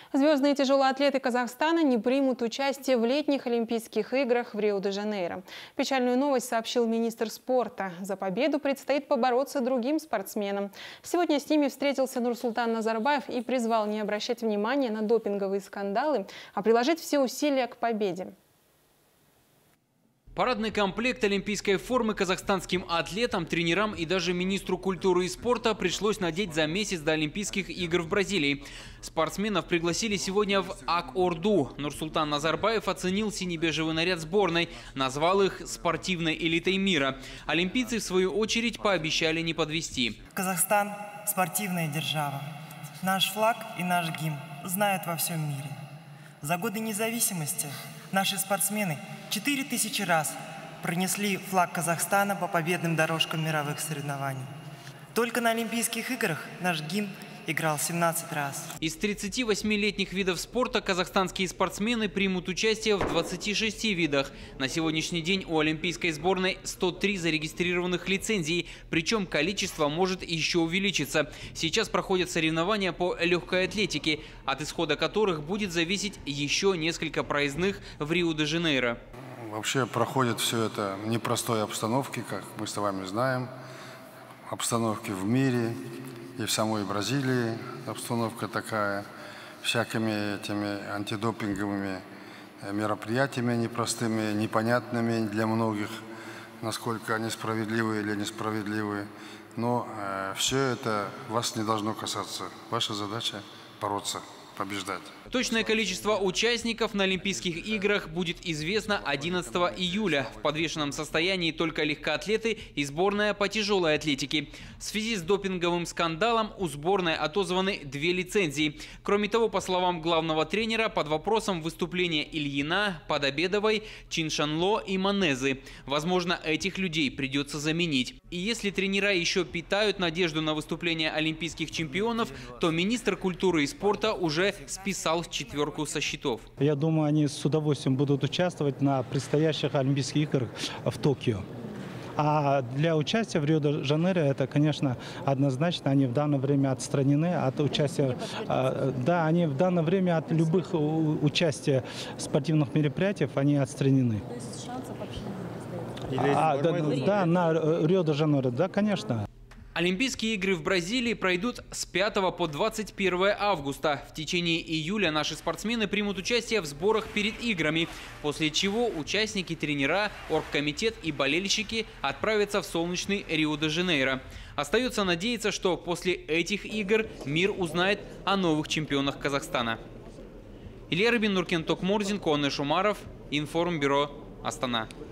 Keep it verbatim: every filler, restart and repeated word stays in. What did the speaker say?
Звездные тяжелоатлеты Казахстана не примут участие в летних Олимпийских играх в Рио-де-Жанейро. Печальную новость сообщил министр спорта. За победу предстоит побороться другим спортсменам. Сегодня с ними встретился Нурсултан Назарбаев и призвал не обращать внимания на допинговые скандалы, а приложить все усилия к победе. Парадный комплект олимпийской формы казахстанским атлетам, тренерам и даже министру культуры и спорта пришлось надеть за месяц до Олимпийских игр в Бразилии. Спортсменов пригласили сегодня в Ак-Орду. Нурсултан Назарбаев оценил сине-бежевый наряд сборной, назвал их спортивной элитой мира. Олимпийцы, в свою очередь, пообещали не подвести. Казахстан – спортивная держава. Наш флаг и наш гимн знают во всем мире. За годы независимости наши спортсмены четыре тысячи раз пронесли флаг Казахстана по победным дорожкам мировых соревнований. Только на Олимпийских играх наш гимн играл семнадцать раз. Из тридцати восьми летних видов спорта казахстанские спортсмены примут участие в двадцати шести видах. На сегодняшний день у олимпийской сборной сто три зарегистрированных лицензий, причем количество может еще увеличиться. Сейчас проходят соревнования по легкой атлетике, от исхода которых будет зависеть еще несколько проездных в Рио-де-Жанейро. Вообще проходит все это в непростой обстановке, как мы с вами знаем, обстановки в мире. И в самой Бразилии обстановка такая, всякими этими антидопинговыми мероприятиями непростыми, непонятными для многих, насколько они справедливы или несправедливы. Но э, все это вас не должно касаться. Ваша задача – бороться, побеждать. Точное количество участников на Олимпийских играх будет известно одиннадцатого июля. В подвешенном состоянии только легкоатлеты и сборная по тяжелой атлетике. В связи с допинговым скандалом у сборной отозваны две лицензии. Кроме того, по словам главного тренера, под вопросом выступления Ильина, Подобедовой, Чиншанло и Манезы. Возможно, этих людей придется заменить. И если тренера еще питают надежду на выступление олимпийских чемпионов, то министр культуры и спорта уже списал четверку со счетов. Я думаю, они с удовольствием будут участвовать на предстоящих Олимпийских играх в Токио. А для участия в Рио-де-Жанейро это, конечно, однозначно, они в данное время отстранены от участия. Да, они в данное время от любых участия в спортивных мероприятиях они отстранены. То есть шансов вообще не остается? А, да, да, на Рио-де-Жанейро, да, конечно. Олимпийские игры в Бразилии пройдут с пятого по двадцать первое августа. В течение июля наши спортсмены примут участие в сборах перед играми, после чего участники, тренера, оргкомитет и болельщики отправятся в солнечный Рио-де-Жанейро. Остается надеяться, что после этих игр мир узнает о новых чемпионах Казахстана. Илья Рыбин, Нуркен Токмурзин, Конеш Умаров, Информбюро, Астана.